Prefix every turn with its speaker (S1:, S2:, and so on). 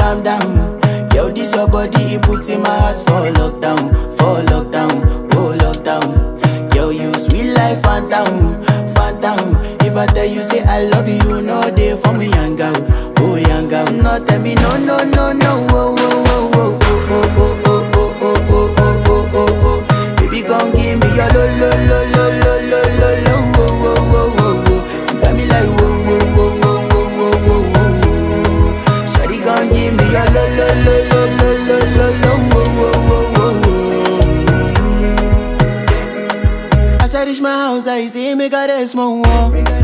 S1: calm down. Yo, this your body, it puts in my heart for lockdown, oh lockdown. Yo, you sweet life, phantom, phantom. If I tell you say I love you, you know they for me, young girl, oh young girl. No tell me no, no, no, no, oh, oh, oh, oh, oh, oh, oh, oh, oh, oh, oh, oh, oh. Baby, come give me your lo, lo, lo, lo, lo, lo, lo, lo, oh, oh, oh, oh. You got me like whoa, whoa, whoa, whoa, whoa, whoa, whoa. Shawty, come give me your lo, lo, lo, lo, lo, lo, lo, lo, oh, oh, oh, oh. As I reach my house, I see me got a small wall.